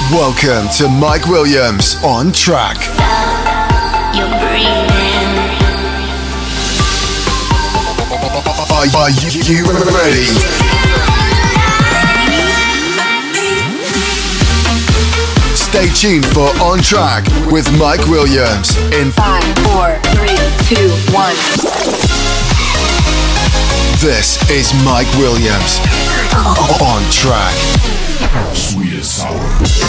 Welcome to Mike Williams on track. You're breathing. Are you ready? Stay tuned for On Track with Mike Williams in 5, 4, 3, 2, 1. This is Mike Williams on track. Sweet and sour.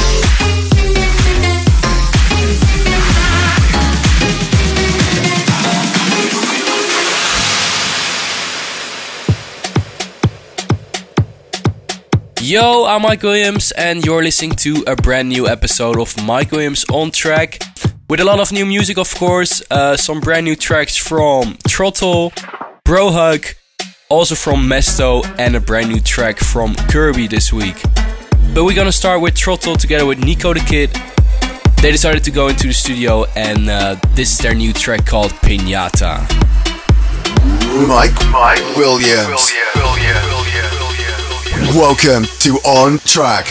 Yo, I'm Mike Williams and you're listening to a brand new episode of Mike Williams on Track. With a lot of new music, of course, some brand new tracks from Throttle, Brohug, also from Mesto, and a brand new track from Kirby this week. But we're gonna start with Throttle together with Nico the Kid. They decided to go into the studio and this is their new track called Piñata. Mike Williams. Welcome to On Track.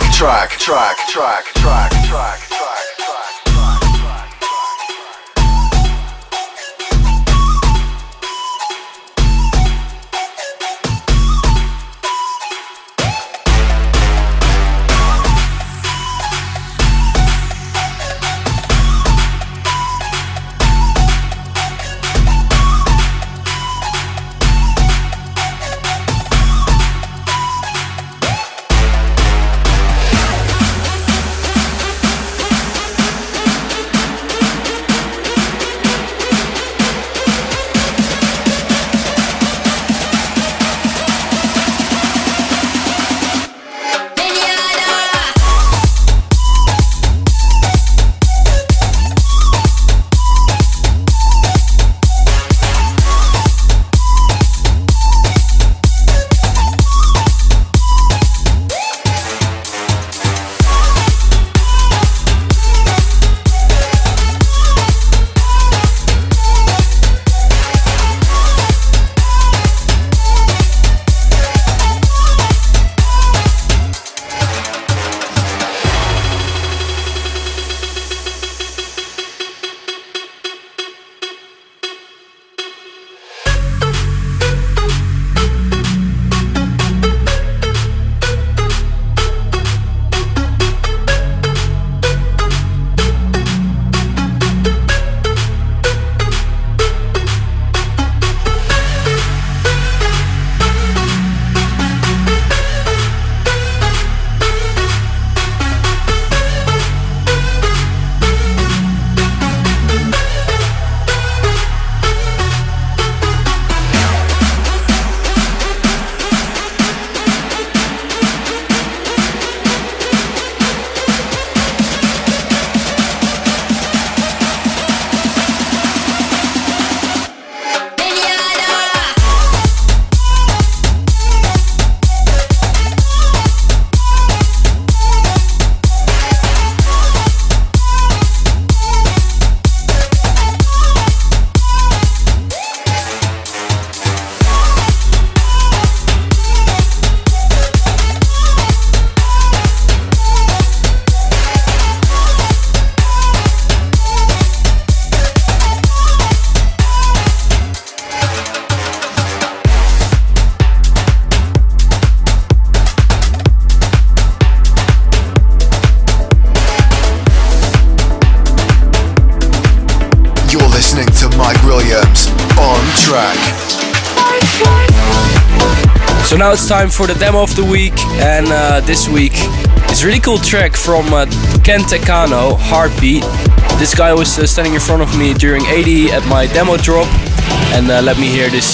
So now it's time for the demo of the week, and this week is a really cool track from Ken Tecano, Heartbeat. This guy was standing in front of me during 80 at my demo drop, and let me hear this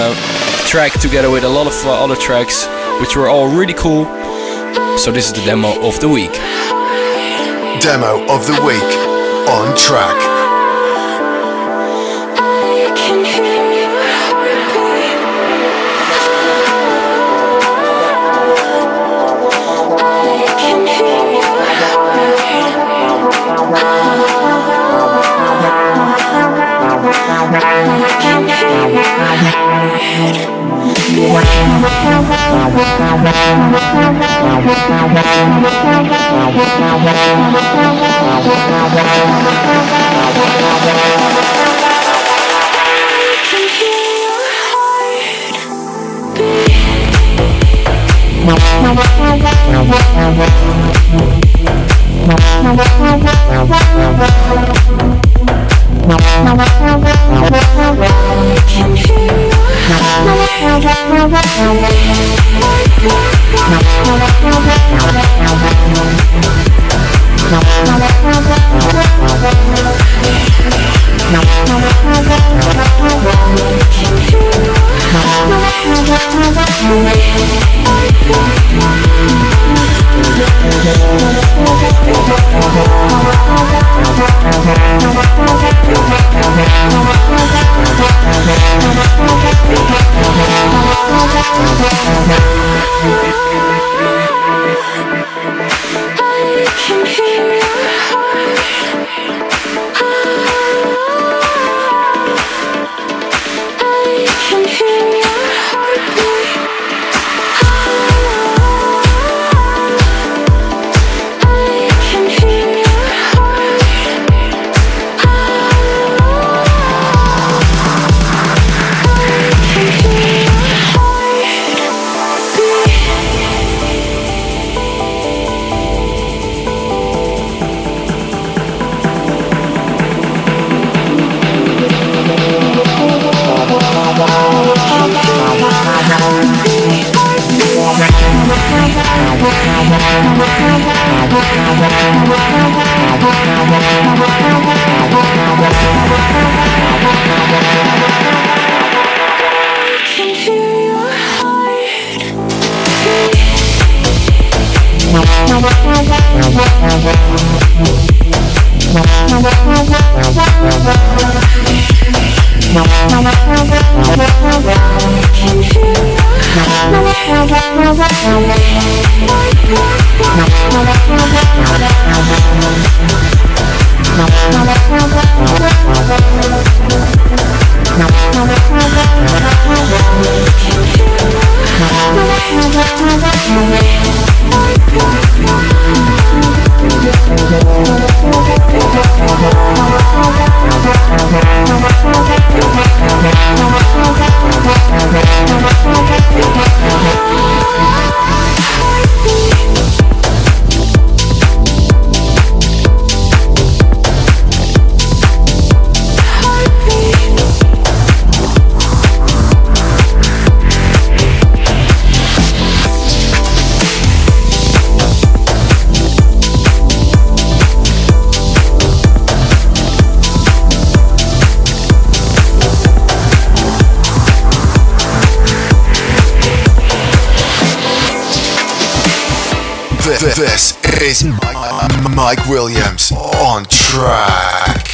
track together with a lot of other tracks, which were all really cool. So this is the demo of the week. Demo of the week on track. Wow. This is Mike Williams on track.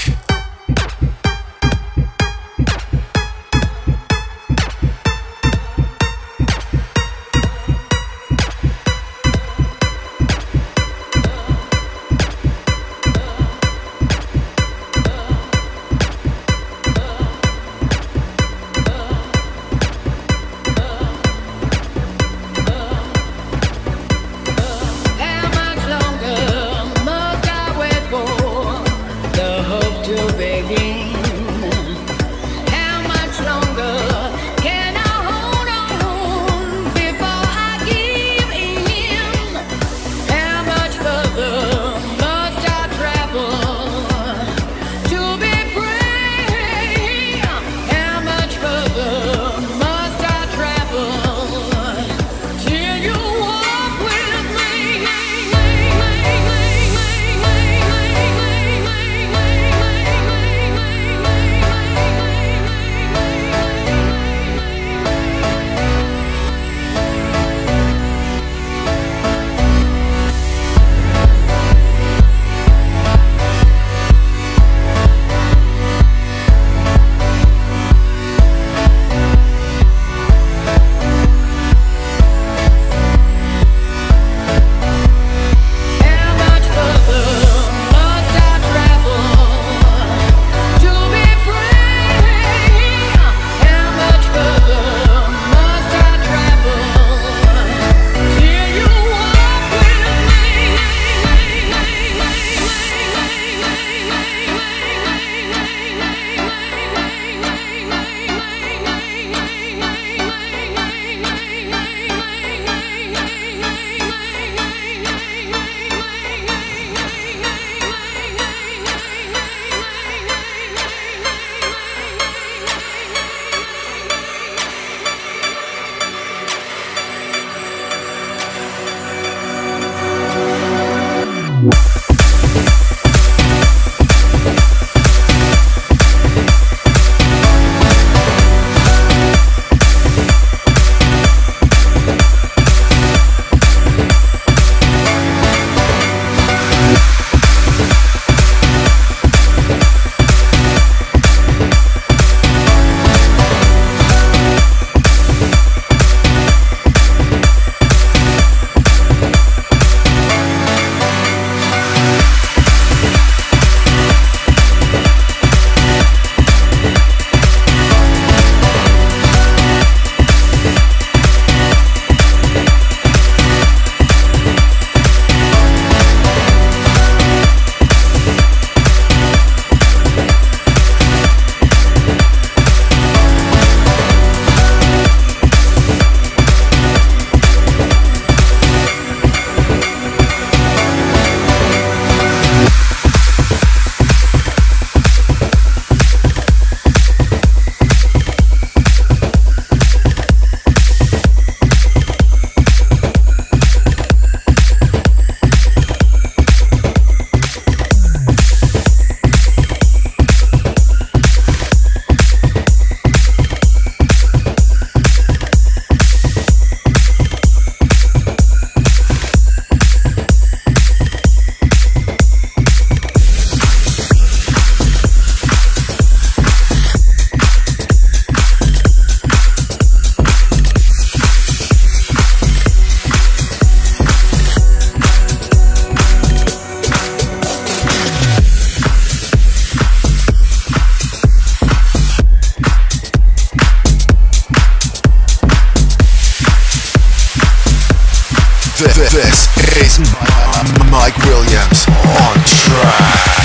How much longer must I wait for the hope to This is Mike Williams on track.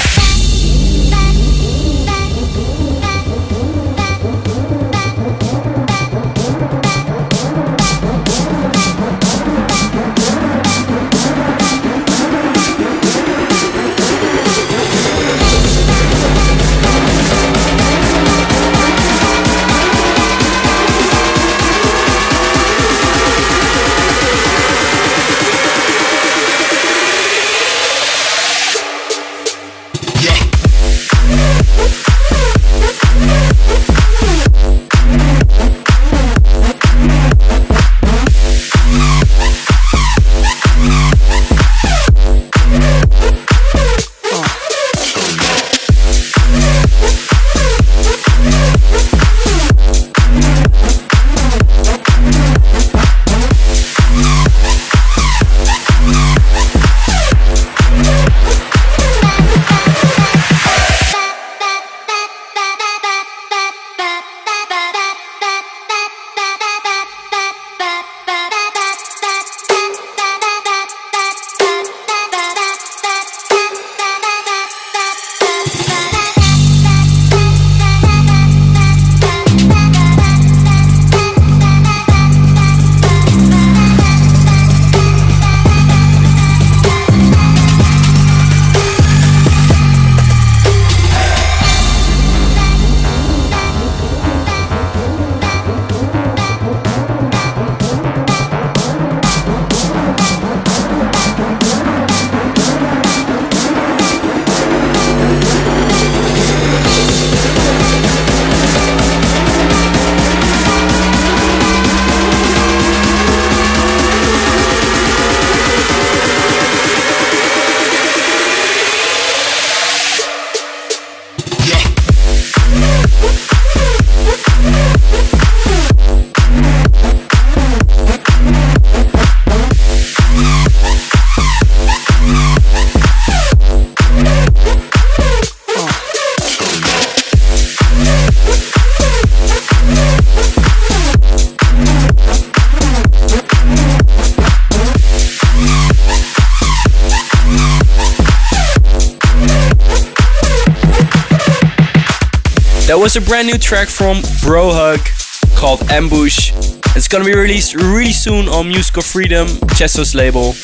That was a brand new track from Brohug called Ambush. It's gonna be released really soon on Musical Freedom, Chesto's label.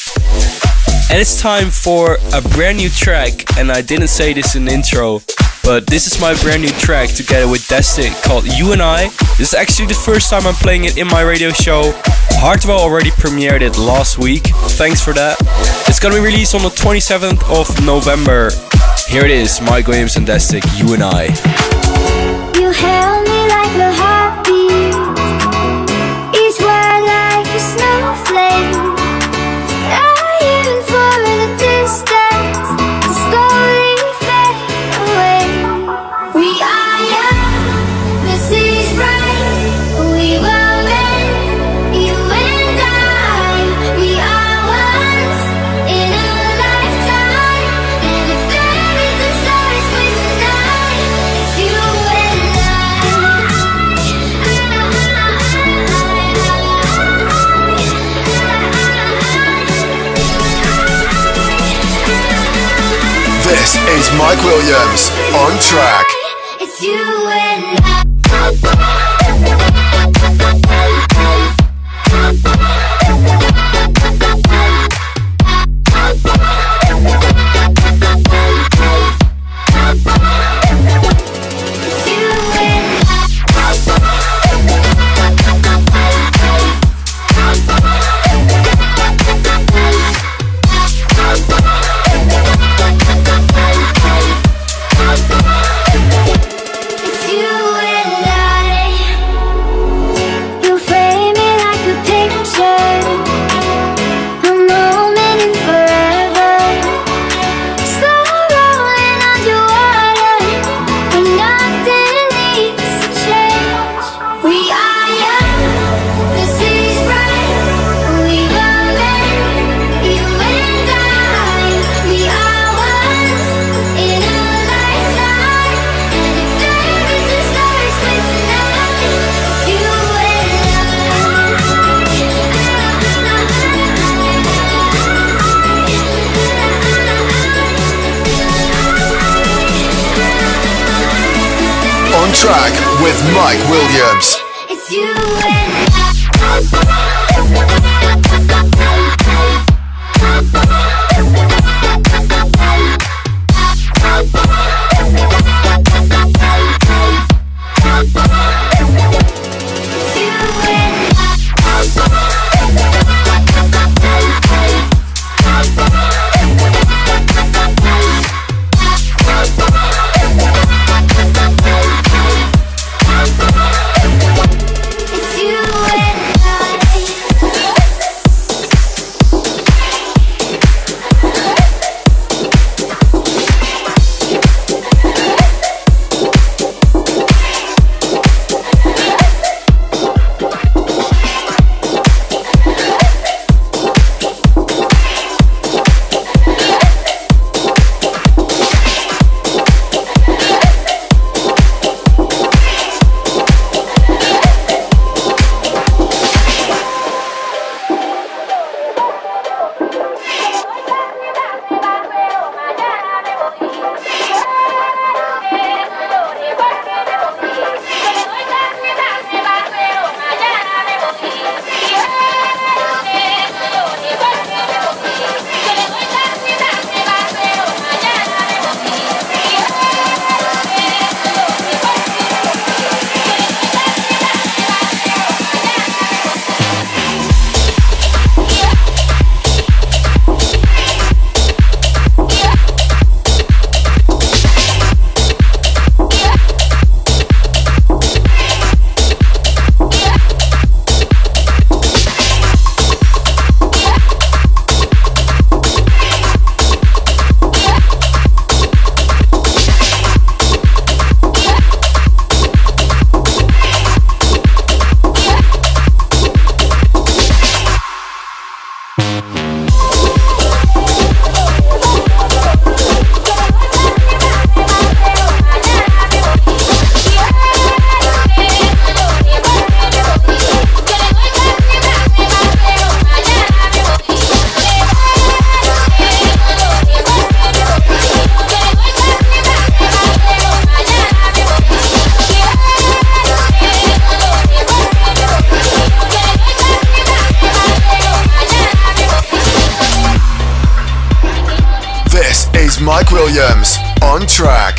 And it's time for a brand new track, and I didn't say this in the intro, but this is my brand new track together with Destic called You and I. This is actually the first time I'm playing it in my radio show. Hardwell already premiered it last week. Thanks for that. It's gonna be released on the 27th of November. Here it is, Mike Williams and Destic, You and I. You held me like a heartbeat, each word like a snowflake, dying for the distance to slowly fade away. We are young, this is right, we were meant, you and I. We are once in a lifetime, and if there is a choice for tonight, it's you and I. This is Mike Williams on track. It's you and I. It's Track with Mike Williams. It's you and Mike Williams on track.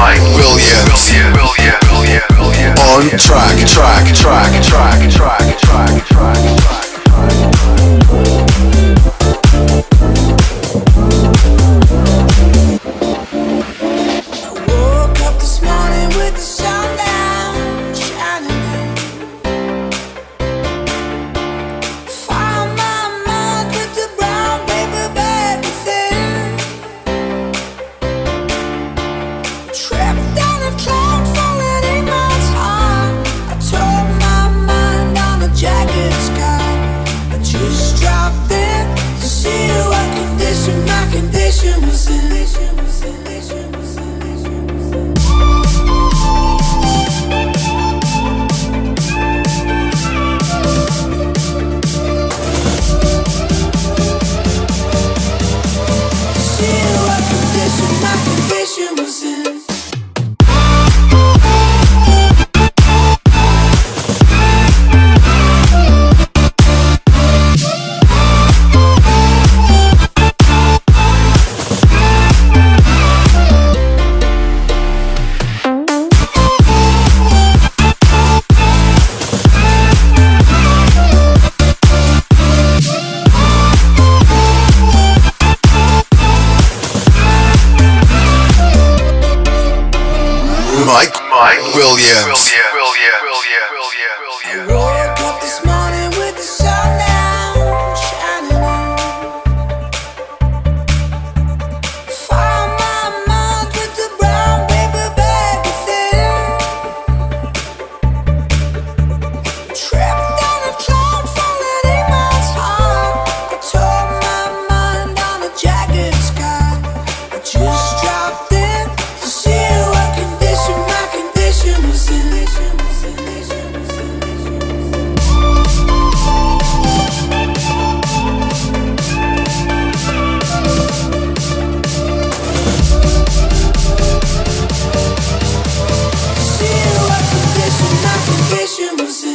Williams. On track. Woke up this morning with the sun down, shining. Found my mind with the brown paper bag within. Tripped on a cloud falling in my heart. I tore my mind on a jagged sky. I just dropped in to see what condition my condition was in. Mike Williams. I woke up this morning with the sun down, shining. Found my mind with the brown paper bag within. Tripped on a cloud falling in my heart. I tore my mind on a jagged sky. I just dropped in to see what condition my condition was in. See what condition my condition was in.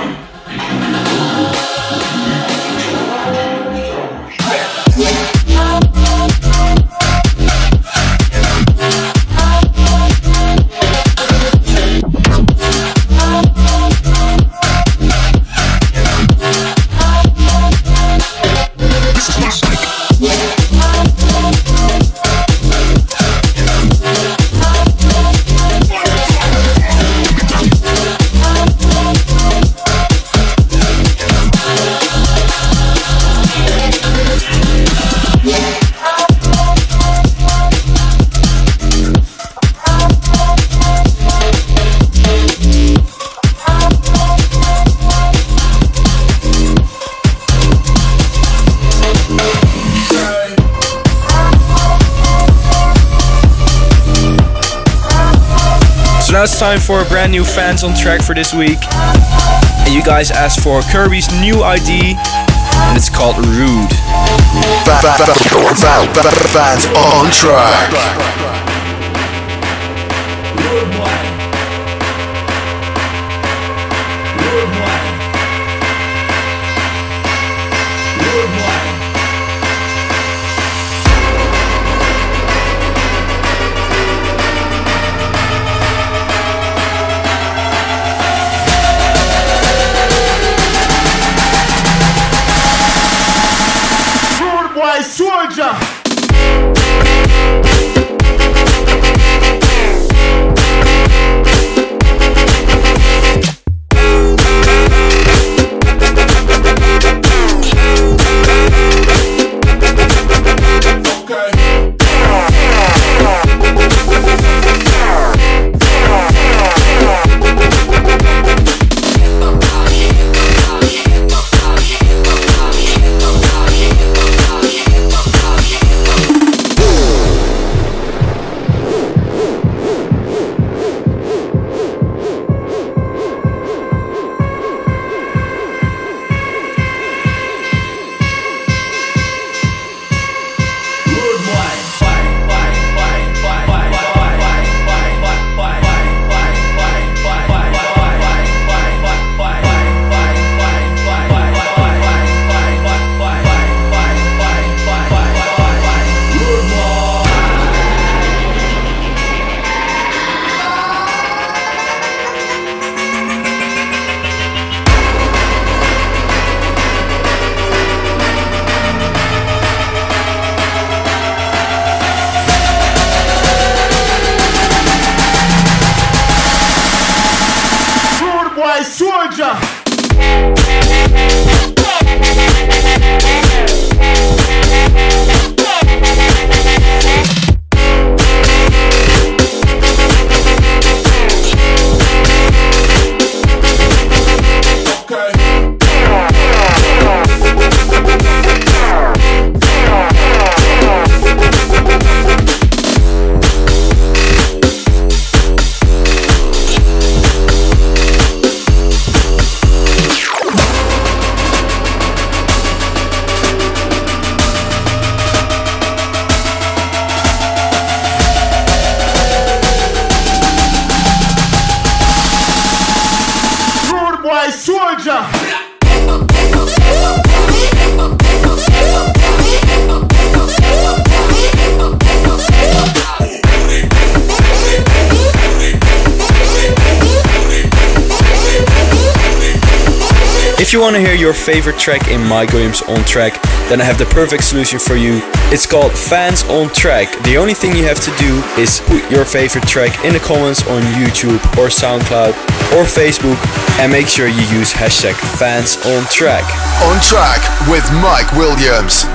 Now it's time for a brand new Fans on Track for this week. And you guys asked for Kirby's new ID, and it's called Rude. Fans on Track. Soldier. Soldier. Soldier. If you want to hear your favorite track in Mike Williams on Track, then I have the perfect solution for you. It's called Fans on Track. The only thing you have to do is put your favorite track in the comments on YouTube or SoundCloud or Facebook, and make sure you use hashtag Fans on Track. On Track with Mike Williams.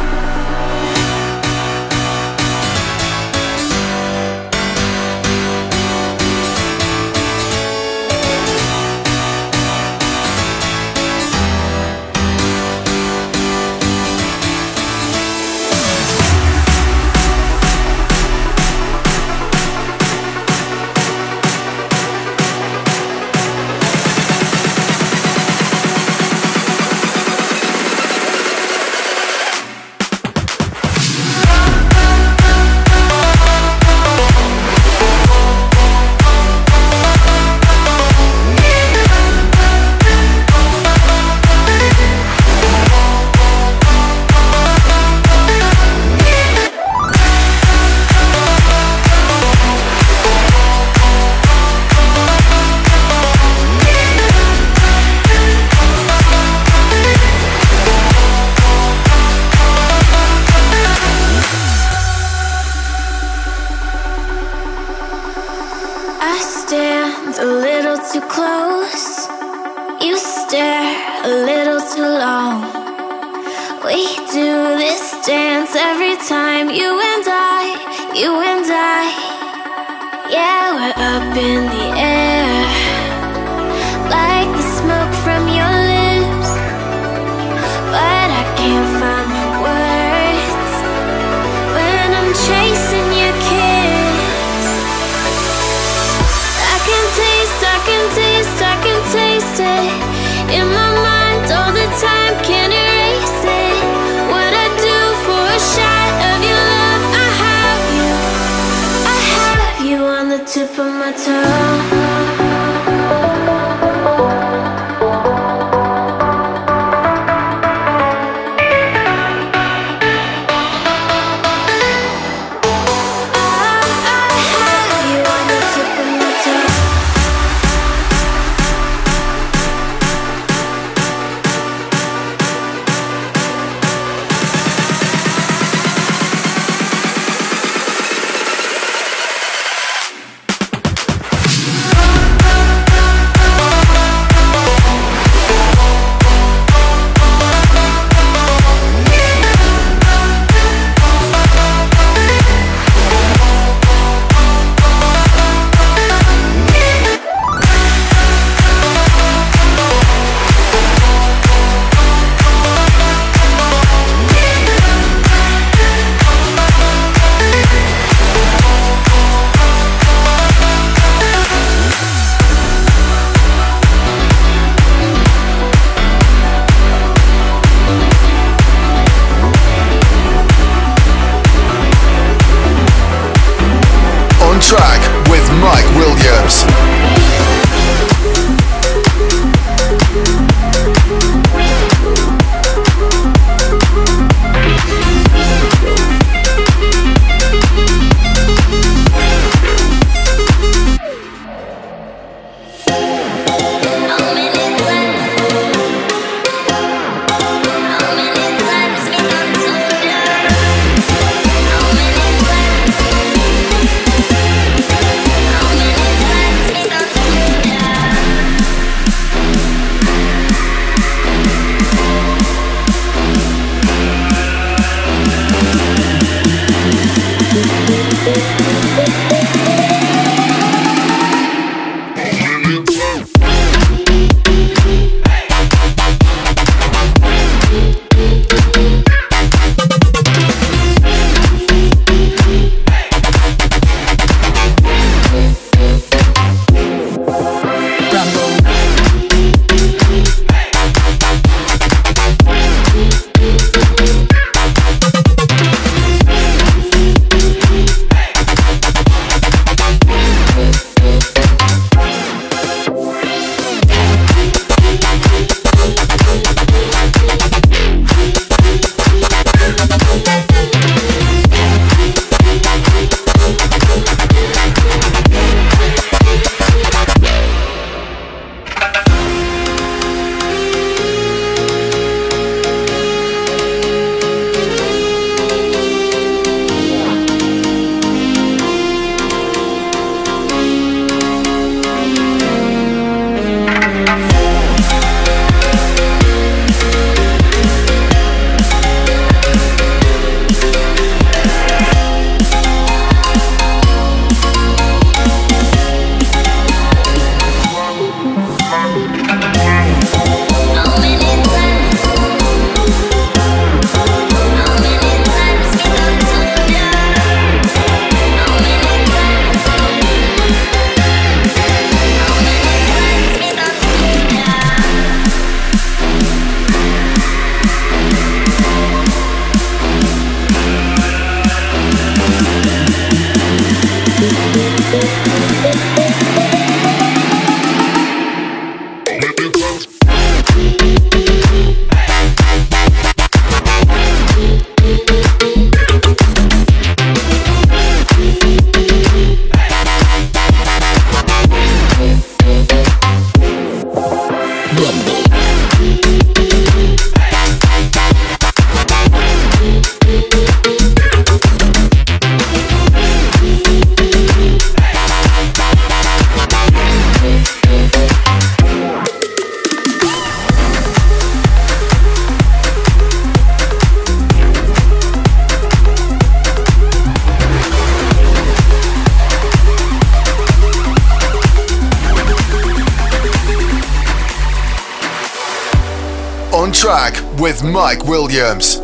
little too long. We do this dance every time, you and I, you and I. Yeah, we're up in the air, like the smoke from your lips. But I can't find my words when I'm chasing your kiss. I can taste, I can taste, I can taste it in my mind all the time, can't erase it. What I do for a shot of your love, I have you on the tip of my tongue. Track with Mike Williams. It's On Track with Mike Williams.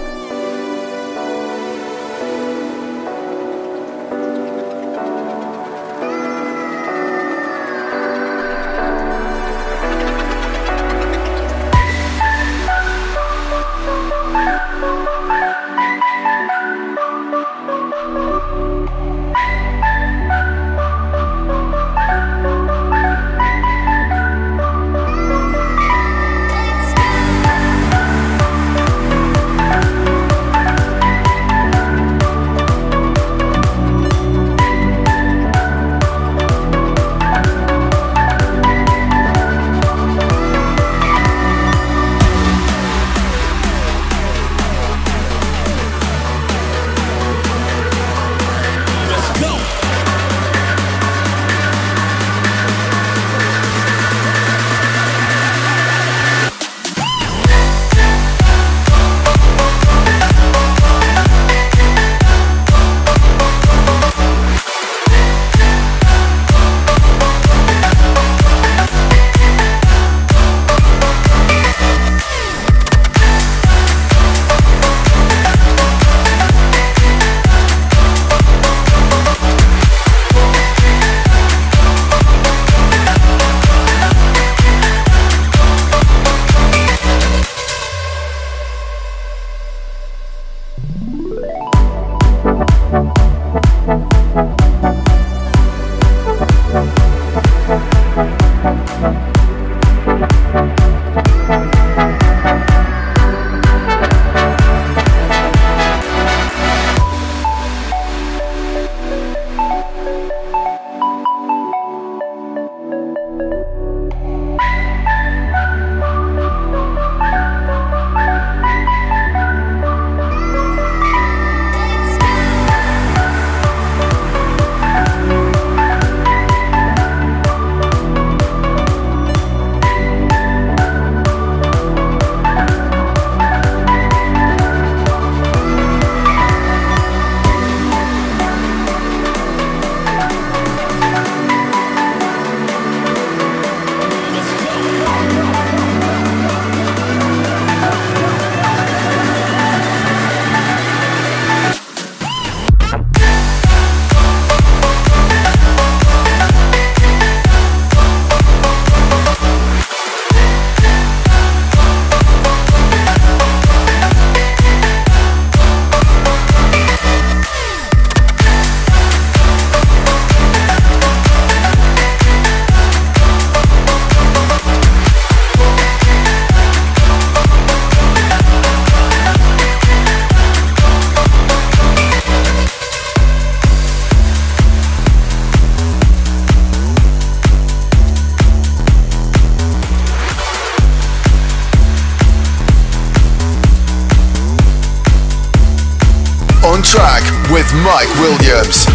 On Track with Mike Williams.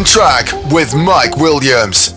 Track with Mike Williams.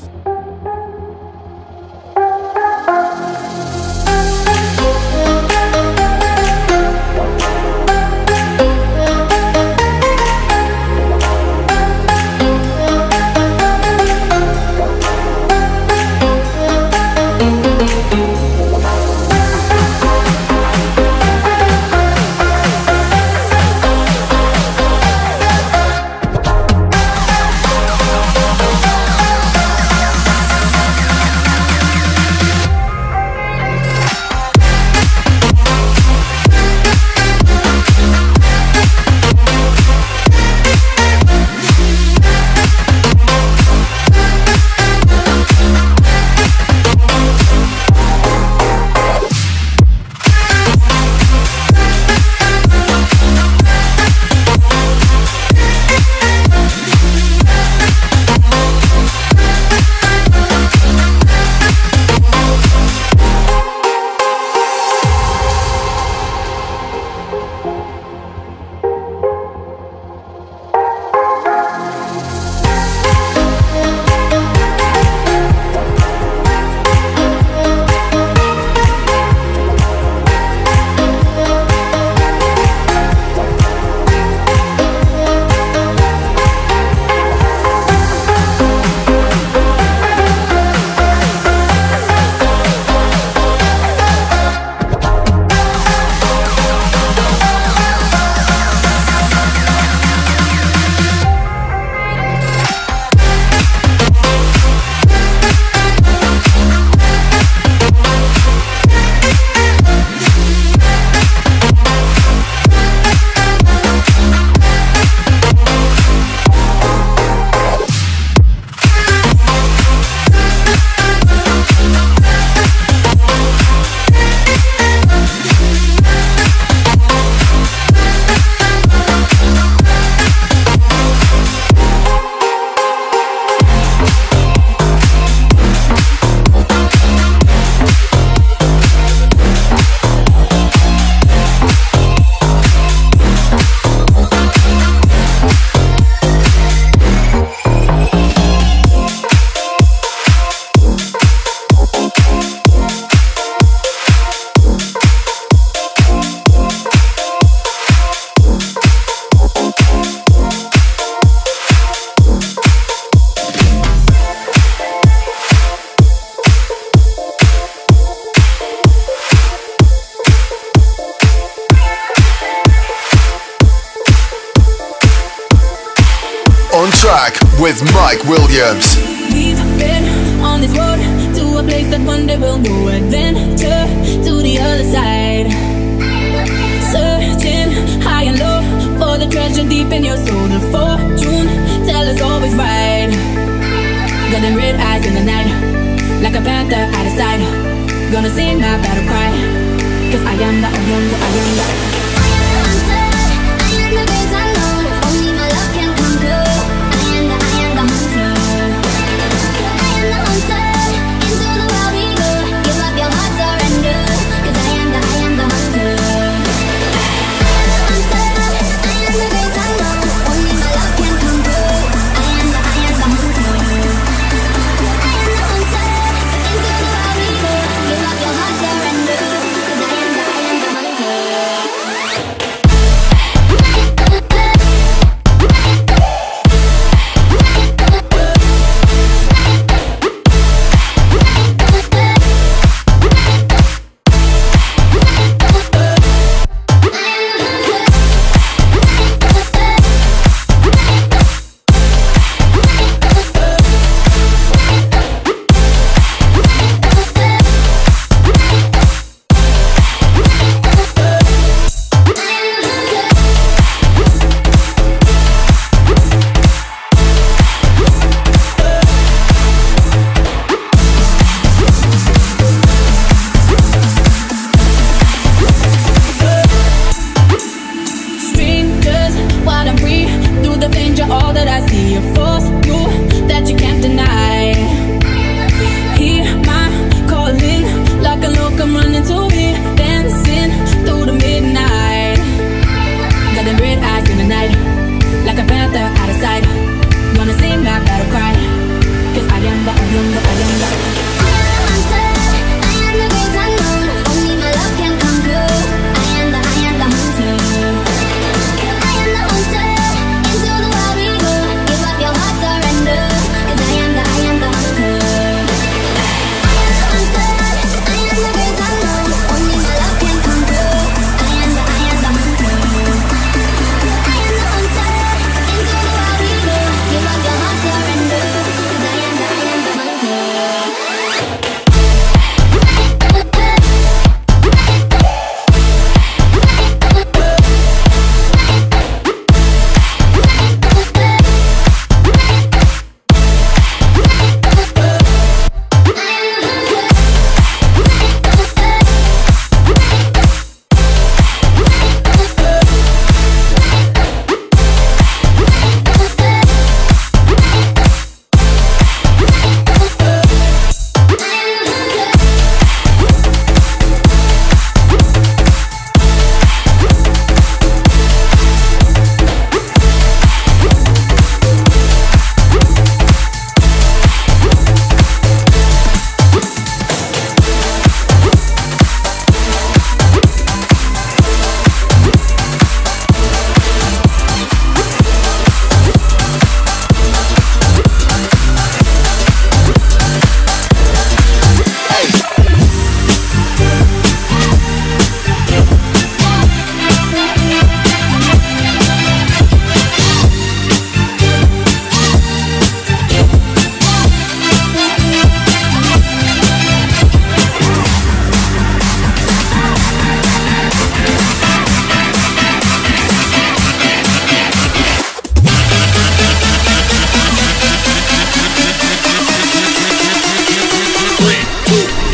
On Track with Mike Williams. We've been on this road to a place that one day we'll go. Adventure to the other side. Searching high and low for the treasure deep in your soul. The fortune teller's always right. Got them red eyes in the night, like a panther out of sight. Gonna sing my battle cry, 'cause I am the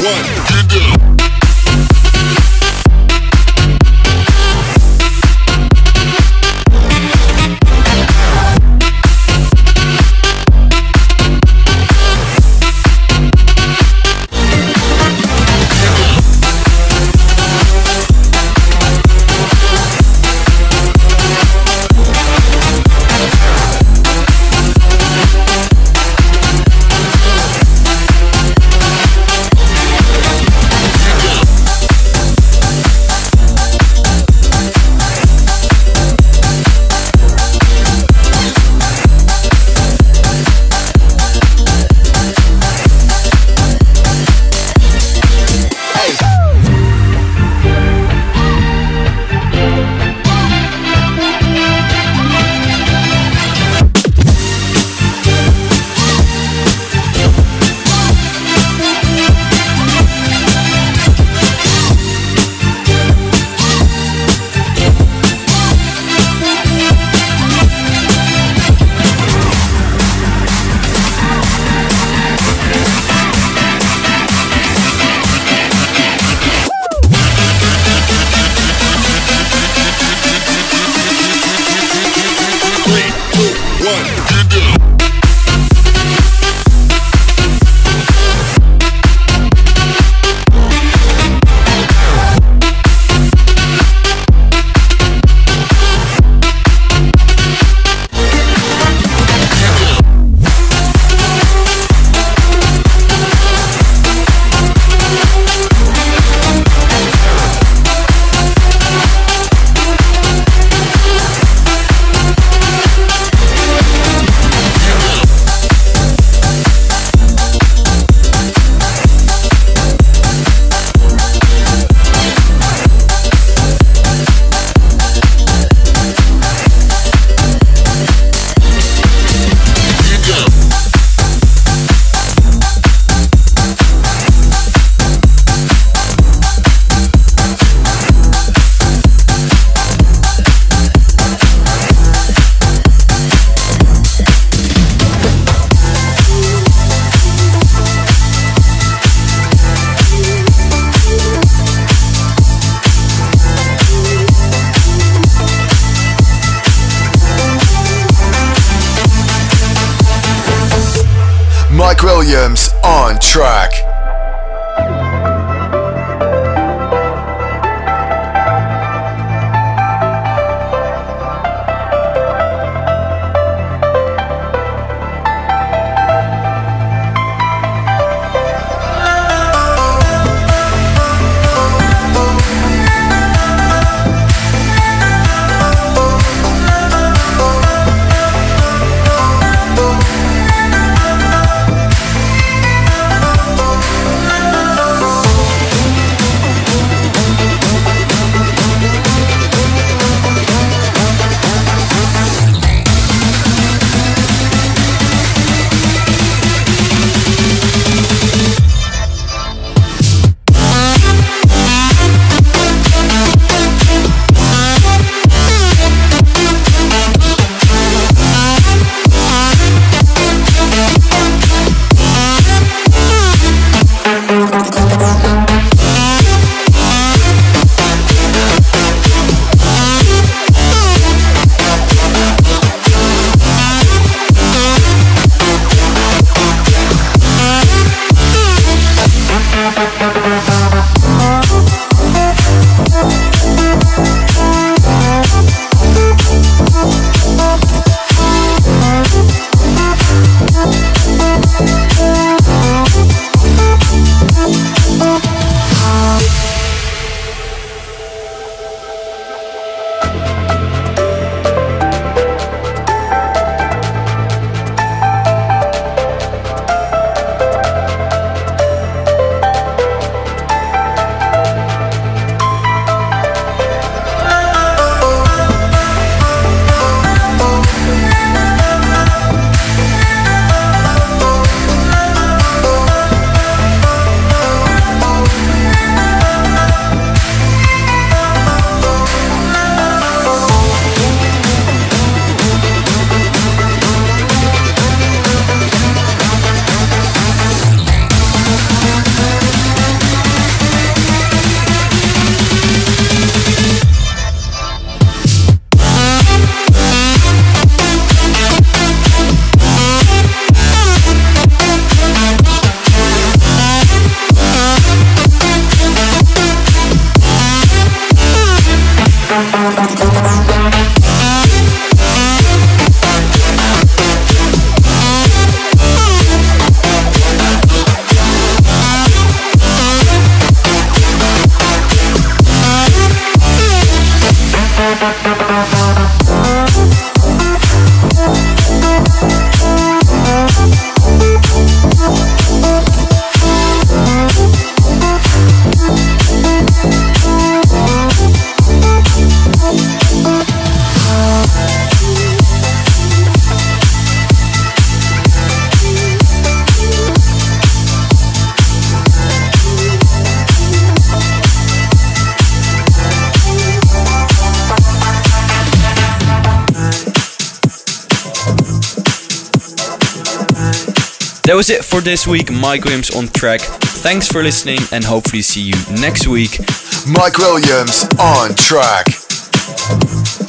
Mike Williams on track. That was it for this week. Mike Williams on track. Thanks for listening and hopefully see you next week. Mike Williams on track.